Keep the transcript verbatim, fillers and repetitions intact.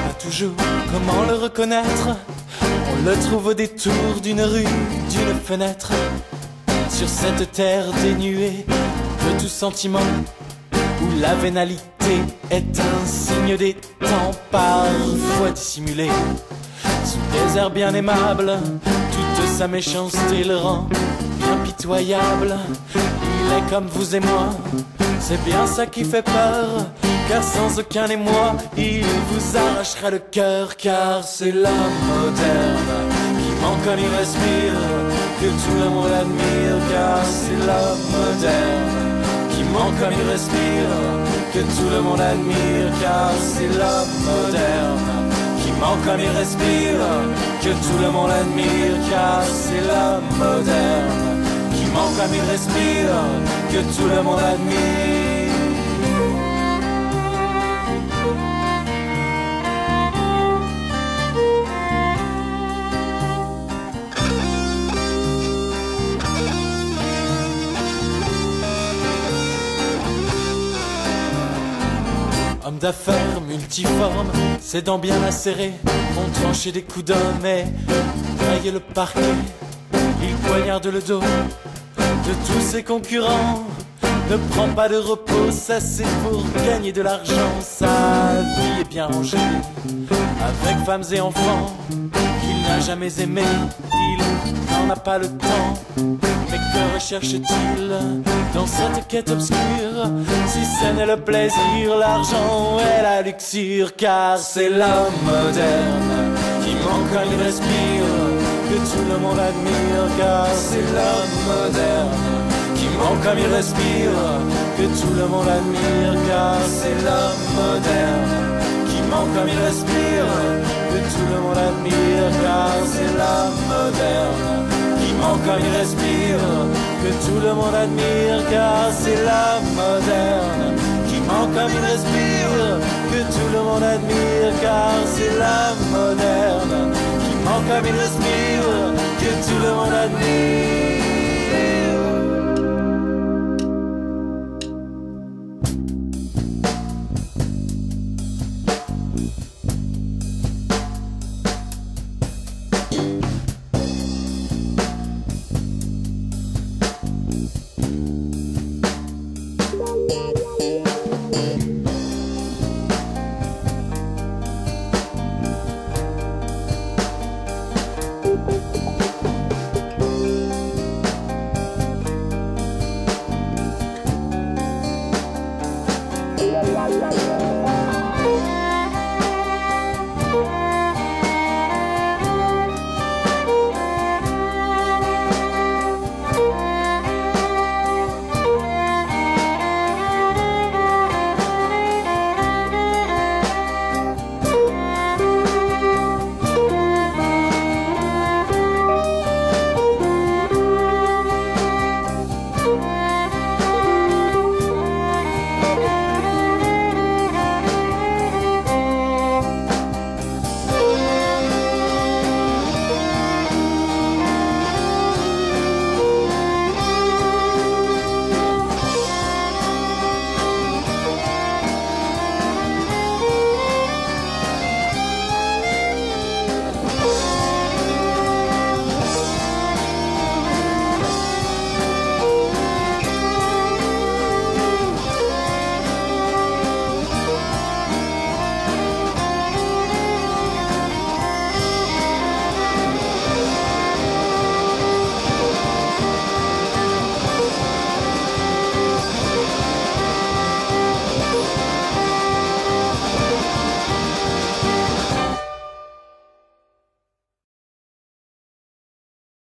pas toujours comment le reconnaître. On le trouve au détour d'une rue, d'une fenêtre. Sur cette terre dénuée de tout sentiment, où la vénalité est un signe des temps parfois dissimulé. Sous des airs bien aimables, toute sa méchanceté le rend bien pitoyable. Il est comme vous et moi, c'est bien ça qui fait peur, car sans aucun émoi, il vous arrachera le cœur. Car c'est l'homme moderne qui ment comme il respire, que tout le monde admire. Car c'est l'homme moderne qui ment comme il respire, que tout le monde admire. Car c'est l'homme moderne qui ment comme il respire, que tout le monde admire. Car c'est l'homme moderne qui ment comme il respire, que tout le monde admire. Homme d'affaires multiforme, ses dents bien acérées, vont trancher des coups d'homme et railler le parquet. Il poignarde le dos de tous ses concurrents, ne prend pas de repos, ça c'est pour gagner de l'argent. Sa vie est bien rangée, avec femmes et enfants qu'il n'a jamais aimé. Il n'en a pas le temps, mais que recherche-t-il dans cette quête obscure, si ce n'est le plaisir, l'argent et la luxure? Car c'est l'homme moderne qui ment comme il respire, que tout le monde admire. Car c'est l'homme moderne qui ment comme il respire, que tout le monde admire. Car c'est l'homme moderne qui ment comme il respire, que tout le monde admire. Car c'est l'homme moderne qui ment comme il respire, que tout le monde admire. Car c'est l'homme moderne qui ment comme il respire, que tout le monde admire. Car c'est l'homme moderne qui ment comme il respire, que tout le monde admire.